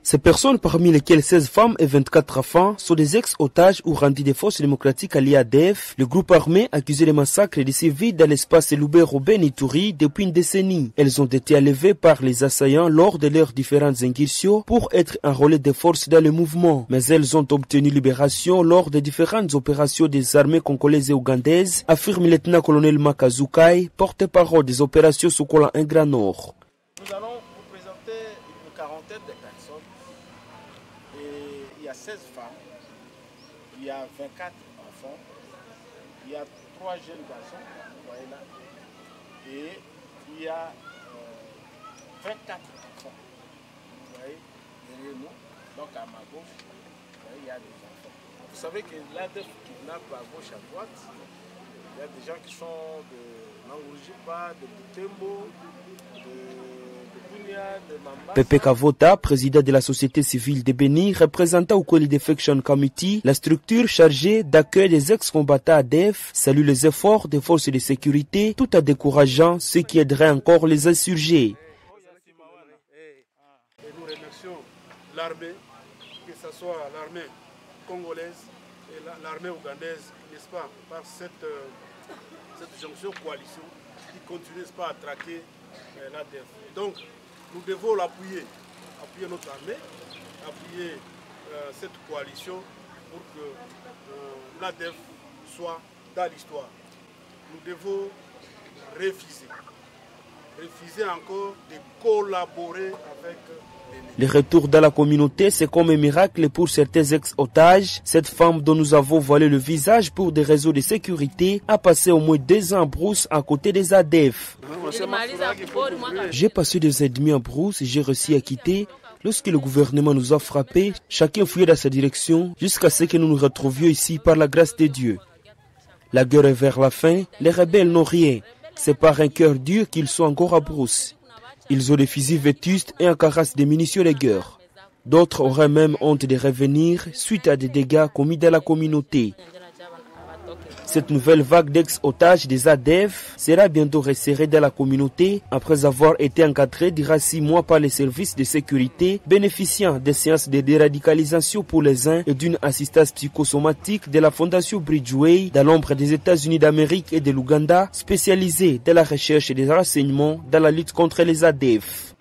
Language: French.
Ces personnes, parmi lesquelles 16 femmes et 24 enfants, sont des ex-otages ou rendus des forces démocratiques alliées à ADF, le groupe armé accusé des massacres des civils dans l'espace Loubert-Robben et Ituri depuis une décennie. Elles ont été enlevées par les assaillants lors de leurs différentes incursions pour être enrôlées des forces dans le mouvement. Mais elles ont obtenu libération lors des différentes opérations des armées congolaises et ougandaises, affirme le lieutenant-colonel Makazukai, porte-parole des opérations Sokola 1 Grand Nord. Nous allons vous présenter une quarantaine de personnes. Et il y a 16 femmes, il y a 24 enfants, il y a 3 jeunes garçons, vous voyez là, et il y a 24 enfants. Vous voyez, derrière nous, donc à ma gauche, vous voyez, il y a des enfants. Vous savez que l'ADF kidnappe à gauche, à droite. Il y a des gens qui sont de Nangourjipa, de Butembo, Pepe Kavota, président de la société civile de Béni, représentant au Quality Defection Committee, la structure chargée d'accueil des ex-combattants ADF, salue les efforts des forces de sécurité tout en décourageant ceux qui aideraient encore les insurgés. Et nous remercions l'armée, que ce soit l'armée congolaise et l'armée ougandaise, n'est-ce pas, par cette jonction coalition qui continue, n'est-ce pas, à traquer l'ADF. Donc, nous devons l'appuyer, appuyer notre armée, appuyer cette coalition pour que l'ADF soit dans l'histoire. Nous devons refuser encore de collaborer avec le retour dans la communauté, c'est comme un miracle pour certains ex-otages. Cette femme dont nous avons voilé le visage pour des raisons de sécurité a passé au moins 2 ans en brousse à côté des ADF. J'ai passé 2 ans et demi en brousse et j'ai réussi à quitter. Lorsque le gouvernement nous a frappés, chacun fuyait dans sa direction jusqu'à ce que nous nous retrouvions ici par la grâce de Dieu. La guerre est vers la fin, les rebelles n'ont rien. C'est par un cœur dur qu'ils sont encore à brousse. Ils ont des fusils vétustes et un carrosse de munitions de guerre. D'autres auraient même honte de revenir suite à des dégâts commis dans la communauté. Cette nouvelle vague d'ex-otages des ADF sera bientôt resserrée dans la communauté après avoir été encadrée durant 6 mois par les services de sécurité, bénéficiant des séances de déradicalisation pour les uns et d'une assistance psychosomatique de la Fondation Bridgeway dans l'ombre des États-Unis d'Amérique et de l'Ouganda, spécialisée dans la recherche et des renseignements dans la lutte contre les ADF.